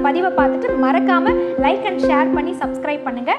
பதிவை பார்த்துட்டு மறக்காம லைக் அண்ட் ஷேர் பண்ணி சப்ஸ்கிரைப் பண்ணுங்க.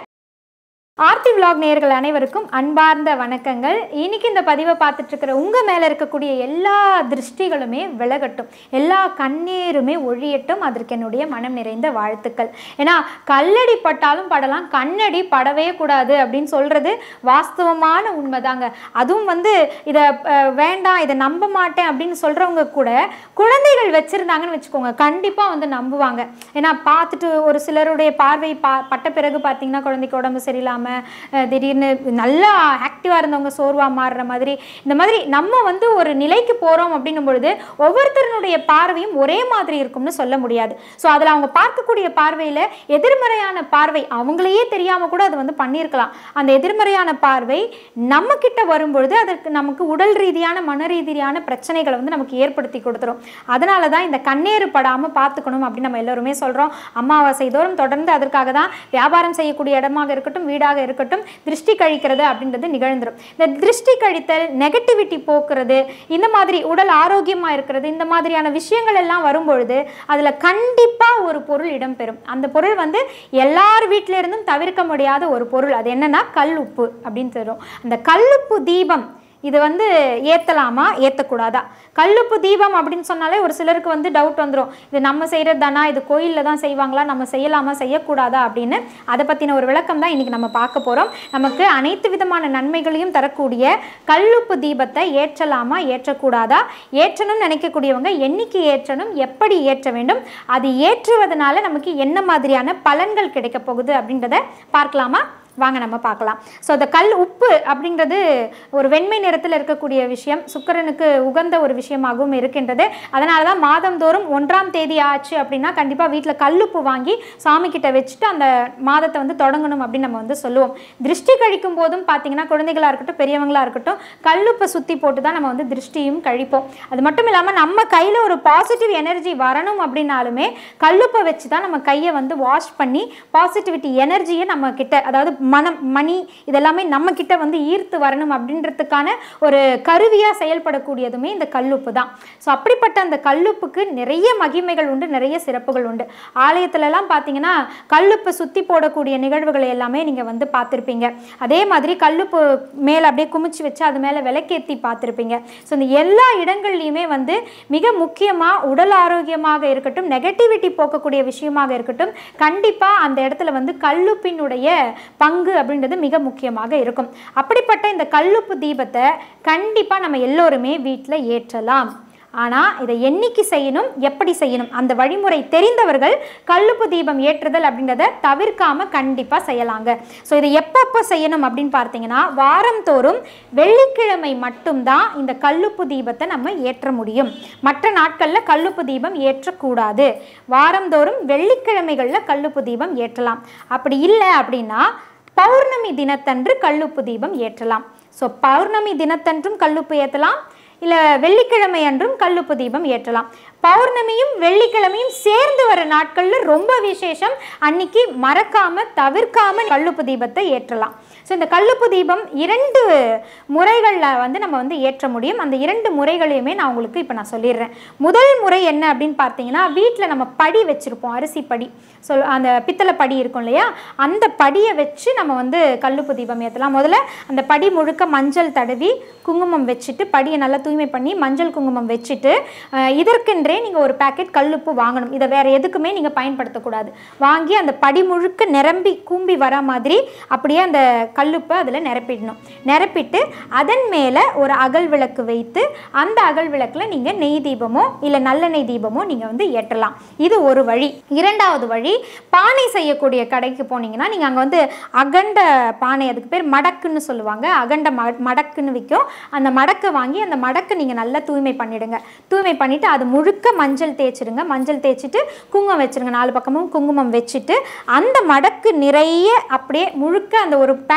ஆர்த்தி விலாக் நேயர்கள் அனைவருக்கும் அன்பார்ந்த வணக்கங்கள். இன்னைக்கு இந்த பதிவை பார்த்துட்டு இருக்கிற உங்கள் மேலே இருக்கக்கூடிய எல்லா திருஷ்டிகளுமே விலகட்டும், எல்லா கண்ணீருமே ஒழியட்டும். அதற்கு என்னுடைய மனம் நிறைந்த வாழ்த்துக்கள். ஏன்னா கல்லடி பட்டாலும் படலாம், கண்ணடி படவே கூடாது அப்படின்னு சொல்கிறது வாஸ்தவமான உண்மைதாங்க. அதுவும் இதை வேண்டாம், இதை நம்ப மாட்டேன் அப்படின்னு சொல்கிறவங்க கூட குழந்தைகள் வச்சுருந்தாங்கன்னு வச்சுக்கோங்க, கண்டிப்பாக நம்புவாங்க. ஏன்னா பார்த்துட்டு ஒரு சிலருடைய பார்வை பட்ட பிறகு பார்த்தீங்கன்னா குழந்தைக்கு உடம்பு சரியில்லாமல் திடீர்னு நல்லா ஆக்டிவாக இருந்தவங்க சோர்வாக மாறுற மாதிரி, இந்த மாதிரி நம்ம ஒரு நிலைக்கு போகிறோம் அப்படின்னும் பொழுது ஒவ்வொருத்தருடைய பார்வையும் ஒரே மாதிரி இருக்கும்னு சொல்ல முடியாது. ஸோ அதில் அவங்க பார்க்கக்கூடிய பார்வையில் எதிர்மறையான பார்வை அவங்களையே தெரியாமல் கூட அது பண்ணியிருக்கலாம். அந்த எதிர்மறையான பார்வை நம்ம கிட்ட வரும்பொழுது அதற்கு நமக்கு உடல் ரீதியான மன ரீதியான பிரச்சனைகளை நமக்கு ஏற்படுத்தி கொடுத்துரும். அதனால தான் இந்த கண்ணீர் படாமல் பார்த்துக்கணும் அப்படின்னு நம்ம எல்லோருமே சொல்கிறோம். அமாவாசை தோறும் தொடர்ந்து அதற்காக தான் வியாபாரம் செய்யக்கூடிய இடமாக இருக்கட்டும், வீடாக இருக்கட்டும், திருஷ்டி கழிக்கிறது அப்படின்றது நிகழ்ந்துடும். இந்த திருஷ்டி கழித்தல், நெகட்டிவிட்டி போக்குறது, இந்த மாதிரி உடல் ஆரோக்கியமாக இருக்கிறது, இந்த மாதிரியான விஷயங்கள் எல்லாம் வரும்பொழுது அதில் கண்டிப்பாக ஒரு பொருள் இடம்பெறும். அந்த பொருள் எல்லார் வீட்டிலிருந்தும் தவிர்க்க முடியாத ஒரு பொருள். அது என்னன்னா கல் உப்பு அப்படின்னு சொல்கிறோம். அந்த கல்லுப்பு தீபம் இது ஏற்றலாமா ஏற்றக்கூடாதா? கல்லுப்பு தீபம் அப்படின்னு சொன்னாலே ஒரு சிலருக்கு டவுட் வந்துடும், இது நம்ம செய்கிறது தானா, இது கோயிலில் தான் செய்வாங்களா, நம்ம செய்யலாமா செய்யக்கூடாதா அப்படின்னு. அதை பற்றின ஒரு விளக்கம் தான் இன்றைக்கி நம்ம பார்க்க போகிறோம். நமக்கு அனைத்து விதமான நன்மைகளையும் தரக்கூடிய கல்லுப்பு தீபத்தை ஏற்றலாமா ஏற்றக்கூடாதா, ஏற்றணும்னு நினைக்கக்கூடியவங்க என்னைக்கு ஏற்றணும், எப்படி ஏற்ற வேண்டும், அது ஏற்றுவதனால நமக்கு என்ன மாதிரியான பலன்கள் கிடைக்க போகுது அப்படின்றத பார்க்கலாமா? வாங்க நம்ம பார்க்கலாம். ஸோ அந்த கல் உப்பு அப்படின்றது ஒரு வெண்மை நிறத்தில் இருக்கக்கூடிய விஷயம், சுக்கிரனுக்கு உகந்த ஒரு விஷயமாகவும் இருக்கின்றது. அதனால தான் மாதந்தோறும் 1ஆம் தேதி ஆச்சு அப்படின்னா கண்டிப்பாக வீட்டில் கல்லுப்பு வாங்கி சாமி கிட்ட வச்சுட்டு அந்த மாதத்தை தொடங்கணும் அப்படின்னு நம்ம சொல்லுவோம். திருஷ்டி கழிக்கும் போதும் பார்த்தீங்கன்னா குழந்தைகளாக இருக்கட்டும் பெரியவங்களாக இருக்கட்டும் கல்லுப்பை சுற்றி போட்டு தான் நம்ம திருஷ்டியும் கழிப்போம். அது மட்டும் இல்லாமல் நம்ம கையில் ஒரு பாசிட்டிவ் எனர்ஜி வரணும் அப்படின்னாலுமே கல்லுப்பை வச்சு தான் நம்ம கையை வாஷ் பண்ணி பாசிட்டிவிட்டி எனர்ஜியை நம்ம கிட்ட, அதாவது மனம் மணி இதெல்லாமே நம்ம கிட்ட ஈர்த்து வரணும் அப்படின்றதுக்கான ஒரு கருவியாக செயல்படக்கூடியதுமே இந்த கல்லுப்பு தான். ஸோ அப்படிப்பட்ட அந்த கல்லுப்புக்கு நிறைய மகிமைகள் உண்டு, நிறைய சிறப்புகள் உண்டு. ஆலயத்துலலாம் பார்த்தீங்கன்னா கல்லுப்பு சுற்றி போடக்கூடிய நிகழ்வுகளை எல்லாமே நீங்கள் பார்த்துருப்பீங்க. அதே மாதிரி கல்லுப்பு மேலே அப்படியே குமிச்சு வச்சு அது மேலே விளக்கேற்றி பார்த்துருப்பீங்க. ஸோ இந்த எல்லா இடங்கள்லையுமே மிக முக்கியமாக உடல் ஆரோக்கியமாக இருக்கட்டும், நெகட்டிவிட்டி போக்கக்கூடிய விஷயமாக இருக்கட்டும், கண்டிப்பாக அந்த இடத்துல கல்லுப்பினுடைய பங்கு அப்படின்றது மிக முக்கியமாக இருக்கும். அப்படிப்பட்ட இந்த கல்லுப்பு தீபத்தை கண்டிப்பாக நம்ம எல்லோருமே வீட்டில் ஏற்றலாம். ஆனால் இதை என்னைக்கு செய்யணும், எப்படி செய்யணும், அந்த வழிமுறை தெரிந்தவர்கள் கல்லுப்பு தீபம் ஏற்றுதல் அப்படின்றத தவிர்க்காம கண்டிப்பாக செய்யலாங்க. ஸோ இதை எப்பப்போ செய்யணும் அப்படின்னு பார்த்தீங்கன்னா வாரந்தோறும் வெள்ளிக்கிழமை மட்டும்தான் இந்த கல்லுப்பு தீபத்தை நம்ம ஏற்ற முடியும். மற்ற நாட்களில் கல்லுப்பு தீபம் ஏற்றக்கூடாது. வாரந்தோறும் வெள்ளிக்கிழமைகளில் கல்லுப்பு தீபம் ஏற்றலாம். அப்படி இல்லை அப்படின்னா பௌர்ணமி தினத்தன்று கல்லுப்பு தீபம் ஏற்றலாம். ஸோ பௌர்ணமி தினத்தன்றும் கல்லுப்பு ஏற்றலாம், இல்லை வெள்ளிக்கிழமை அன்றும் கல்லுப்பு தீபம் ஏற்றலாம். பௌர்ணமியும் வெள்ளிக்கிழமையும் சேர்ந்து வர நாட்களில் ரொம்ப விசேஷம், அன்னைக்கு மறக்காம தவிர்க்காம கல்லுப்பு தீபத்தை ஏற்றலாம். ஸோ இந்த கல்லுப்பு தீபம் 2 முறைகளில் நம்ம ஏற்ற முடியும். அந்த 2 முறைகளையுமே நான் உங்களுக்கு இப்போ நான் சொல்லிடுறேன். முதல் முறை என்ன அப்படின்னு பார்த்தீங்கன்னா, வீட்டில் நம்ம படி வச்சுருப்போம், அரிசி படி, அந்த பித்தளை படி இருக்கும் இல்லையா, அந்த படியை வச்சு நம்ம கல்லுப்பு தீபம் ஏற்றலாம். முதல்ல அந்த படி முழுக்க மஞ்சள் தடவி குங்குமம் வச்சுட்டு, படியை நல்லா தூய்மை பண்ணி மஞ்சள் குங்குமம் வச்சுட்டு, இதற்கென்றே நீங்கள் ஒரு பேக்கெட் கல்லுப்பு வாங்கணும். இதை வேறு எதுக்குமே நீங்கள் பயன்படுத்தக்கூடாது. வாங்கி அந்த படி முழுக்க நிரம்பி கூம்பி வர மாதிரி அப்படியே அந்த கல்லுப்பை அதில் நிரப்பிட்டு அதன் மேலே ஒரு அகல் விளக்கு வைத்து அந்த அகல் விளக்கில் நீங்கள் நெய் தீபமோ இல்லை நல்லெண்ணெய் தீபமோ நீங்கள் ஏற்றலாம். இது ஒரு வழி. இரண்டாவது வழி, பானை செய்யக்கூடிய கடைக்கு போனீங்கன்னா நீங்கள் அங்கே அகண்ட பானை, அதுக்கு பேர் மடக்குன்னு சொல்லுவாங்க, அகண்ட மடக்குன்னு விற்கும். அந்த மடக்கை வாங்கி அந்த மடக்கை நீங்கள் நல்லா தூய்மை பண்ணிடுங்க. தூய்மை பண்ணிவிட்டு அது முழுக்க மஞ்சள் தேய்ச்சிடுங்க. மஞ்சள் தேய்ச்சிட்டு குங்குமம் வச்சுருங்க. 4 பக்கமும் குங்குமம் வச்சுட்டு அந்த மடக்கு நிறைய அப்படியே முழுக்க அந்த ஒரு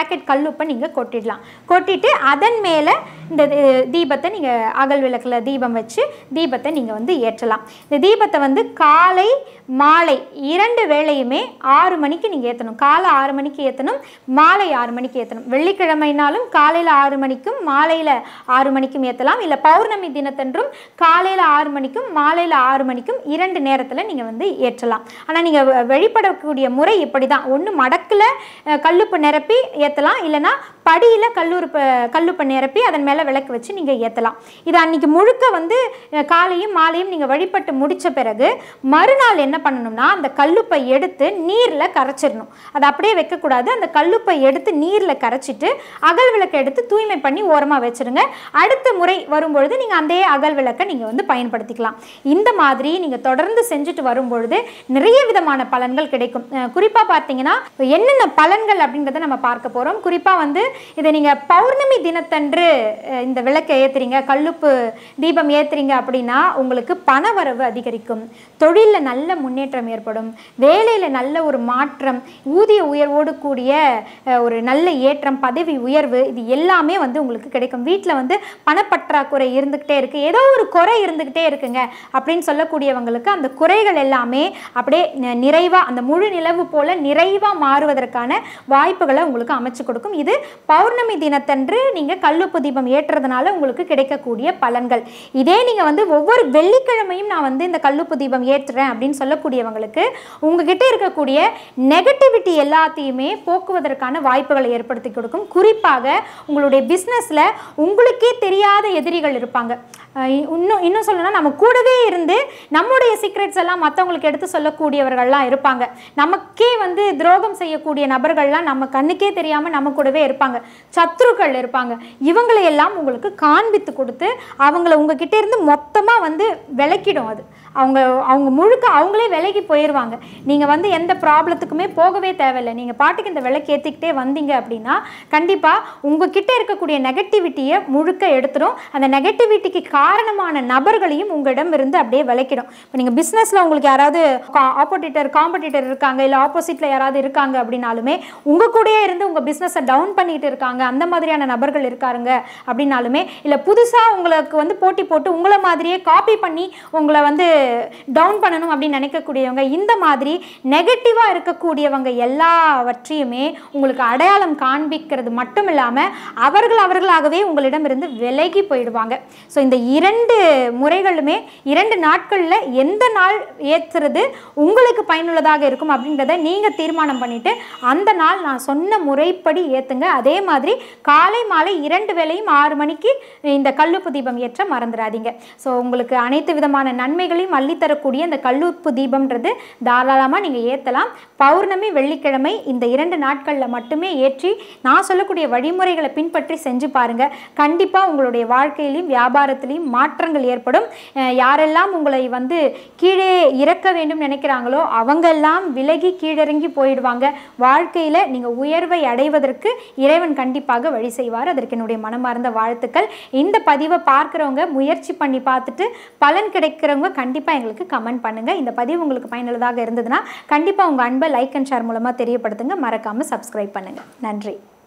பேக்கெட் கல்லுப்பை நீங்கள் கொட்டிடலாம். கொட்டிட்டு அதன் மேலே இந்த தீபத்தை நீங்கள் அகல் விளக்கில் தீபம் வச்சு தீபத்தை நீங்கள் வந்து ஏற்றலாம். இந்த தீபத்தை வந்து காலை மாலை 2 வேளையுமே 6 மணிக்கு நீங்கள் ஏற்றணும். காலை 6 மணிக்கு ஏற்றணும், மாலை 6 மணிக்கு ஏற்றணும். வெள்ளிக்கிழமைனாலும் காலையில் 6 மணிக்கும் மாலையில் 6 மணிக்கும் ஏற்றலாம். இல்லை பௌர்ணமி தினத்தன்றும் காலையில் 6 மணிக்கும் மாலையில் 6 மணிக்கும் 2 நேரத்தில் நீங்கள் வந்து ஏற்றலாம். ஆனால் நீங்கள் வழிபடக்கூடிய முறை இப்படி தான். ஒன்று மடக்கில் கல்லுப்பு நிரப்பி ஏற்றலாம், இல்லைனா படியில் கல்லுப்பை நிரப்பி அதன் மேலே விளக்கு வச்சு நீங்கள் ஏற்றலாம். இது அன்றைக்கி முழுக்க வந்து காலையும் மாலையும் நீங்கள் வழிபட்டு முடித்த பிறகு மறுநாள் என்ன பண்ணணும்னா அந்த கல்லுப்பை எடுத்து நீரில் கரைச்சிடணும். அதை அப்படியே வைக்கக்கூடாது. அந்த கல்லுப்பை எடுத்து நீரில் கரைச்சிட்டு அகல் விளக்கை எடுத்து தூய்மை பண்ணி ஓரமாக வச்சுருங்க. அடுத்த முறை வரும்பொழுது நீங்கள் அந்த அகல் விளக்கை நீங்கள் வந்து பயன்படுத்திக்கலாம். இந்த மாதிரி நீங்கள் தொடர்ந்து செஞ்சுட்டு வரும்பொழுது நிறைய விதமான பலன்கள் கிடைக்கும். குறிப்பாக பார்த்தீங்கன்னா என்னென்ன பலன்கள் அப்படின்றத நம்ம பார்க்க போகிறோம். குறிப்பாக வந்து இதை நீங்கள் பௌர்ணமி தினத்தன்று இந்த விளக்கை ஏற்றுறீங்க, கல்லுப்பு தீபம் ஏற்றுறீங்க அப்படின்னா உங்களுக்கு பணவரவு அதிகரிக்கும், தொழிலில் நல்ல முன்னேற்றம் ஏற்படும், வேலையில் நல்ல ஒரு மாற்றம், ஊதிய உயர்வோடு கூடிய ஒரு நல்ல ஏற்றம், பதவி உயர்வு, இது எல்லாமே வந்து உங்களுக்கு கிடைக்கும். வீட்டில் வந்து பணப்பற்றாக்குறை இருந்துக்கிட்டே இருக்குது, ஏதோ ஒரு குறை இருந்துக்கிட்டே இருக்குங்க அப்படின்னு சொல்லக்கூடியவங்களுக்கு அந்த குறைகள் எல்லாமே அப்படியே நிறைவாக அந்த முழு நிலவு போல் நிறைவாக மாறுவதற்கான வாய்ப்புகளை உங்களுக்கு அமைச்சு கொடுக்கும். இது பௌர்ணமி தினத்தன்று நீங்கள் கல்லுப்பு தீபம் ஏற்றுறதுனால உங்களுக்கு கிடைக்கக்கூடிய பலன்கள். இதே நீங்கள் வந்து ஒவ்வொரு வெள்ளிக்கிழமையும் நான் வந்து இந்த கல்லுப்பு தீபம் ஏற்றுறேன் அப்படின்னு சொல்லக்கூடியவங்களுக்கு உங்ககிட்ட இருக்கக்கூடிய நெகட்டிவிட்டி எல்லாத்தையுமே போக்குவதற்கான வாய்ப்புகளை ஏற்படுத்தி கொடுக்கும். குறிப்பாக உங்களுடைய பிஸ்னஸில் உங்களுக்கே தெரியாத எதிரிகள் இருப்பாங்க. இன்னும் சொல்லணும்னா நம்ம கூடவே இருந்து நம்முடைய சீக்ரெட்ஸ் எல்லாம் மற்றவங்களுக்கு எடுத்து சொல்லக்கூடியவர்கள்லாம் இருப்பாங்க. நமக்கே வந்து துரோகம் செய்யக்கூடிய நபர்கள்லாம் நம்ம கண்ணுக்கே தெரியாமல் நம்ம கூடவே இருப்பாங்க. சத்ருக்கள் இருப்பாங்க. இவங்களை எல்லாம் உங்களுக்கு காண்பித்து கொடுத்து அவங்கள உங்ககிட்ட இருந்து மொத்தமாக வந்து விலக்கிடும். அது அவங்க முழுக்க அவங்களே விலகி போயிடுவாங்க. நீங்கள் வந்து எந்த ப்ராப்ளத்துக்குமே போகவே தேவையில்லை. நீங்கள் பாட்டுக்கு இந்த விளக்கு ஏற்றிக்கிட்டே வந்தீங்க அப்படின்னா கண்டிப்பாக உங்ககிட்ட இருக்கக்கூடிய நெகட்டிவிட்டியை முழுக்க எடுத்துடும். அந்த நெகட்டிவிட்டிக்கு காரணமான நபர்களையும் உங்களிடம் இருந்து அப்படியே விலக்கிடும். இப்போ நீங்கள் பிஸ்னஸில் உங்களுக்கு யாராவது காம்படிட்டர் இருக்காங்க, இல்லை ஆப்போசிட்டில் யாராவது இருக்காங்க அப்படின்னாலுமே உங்கள் கூடயே இருந்து உங்கள் பிஸ்னஸை டவுன் பண்ணிட்டு இருக்காங்க, அந்த மாதிரியான நபர்கள் இருக்காருங்க அப்படின்னாலுமே, இல்லை புதுசாக உங்களுக்கு வந்து போட்டி போட்டு உங்களை மாதிரியே காப்பி பண்ணி உங்களை வந்து டவுன் பண்ணணும் அப்படின்னு நினைக்கக்கூடியவங்க, இந்த மாதிரி நெகட்டிவாக இருக்கக்கூடியவங்க எல்லாவற்றையுமே உங்களுக்கு அடையாளம் காண்பிக்கிறது மட்டும் இல்லாமல் அவர்களாகவே உங்களிடமிருந்து விலகி போயிடுவாங்க. ஸோ இந்த 2 முறைகளுமே 2 நாட்களில் எந்த நாள் ஏற்றுறது உங்களுக்கு பயனுள்ளதாக இருக்கும் அப்படின்றத நீங்கள் தீர்மானம் பண்ணிவிட்டு அந்த நாள் நான் சொன்ன முறைப்படி ஏற்றுங்க. அதே மாதிரி காலை மாலை 2 வேளையும் 6 மணிக்கு இந்த கல்லுப்பு தீபம் ஏற்ற மறந்துடாதீங்க. ஸோ உங்களுக்கு அனைத்து விதமான நன்மைகளையும் அள்ளித்தரக்கூடிய இந்த கல்லுப்பு தீபம்ன்றது தாராளமாக நீங்கள் ஏற்றலாம். பௌர்ணமி வெள்ளிக்கிழமை இந்த 2 நாட்களில் மட்டுமே ஏற்றி நான் சொல்லக்கூடிய வழிமுறைகளை பின்பற்றி செஞ்சு பாருங்கள். கண்டிப்பாக உங்களுடைய வாழ்க்கையிலையும் வியாபாரத்திலையும் மாற்றங்கள் ஏற்படும். யாரெல்லாம் உங்களை வந்து கீழே இறக்க வேண்டும் நினைக்கிறாங்களோ அவங்கெல்லாம் விலகி கீழிறங்கி போயிடுவாங்க. வாழ்க்கையில் நீங்கள் உயர்வை அடைவதற்கு இறைவன் கண்டிப்பாக வழி செய்வார். அதற்கு என்னுடைய மனமார்ந்த வாழ்த்துக்கள். இந்த பதிவை பார்க்குறவங்க முயற்சி பண்ணி பார்த்துட்டு பலன் கிடைக்கிறவங்க கண்டிப்பாக எங்களுக்கு கமெண்ட் பண்ணுங்கள். இந்த பதிவு உங்களுக்கு பயனுள்ளதாக இருந்ததுன்னா கண்டிப்பாக உங்கள் அன்பை லைக் அண்ட் ஷேர் மூலமாக தெரியப்படுத்துங்க. மறக்காமல் சப்ஸ்கிரைப் பண்ணுங்கள். நன்றி.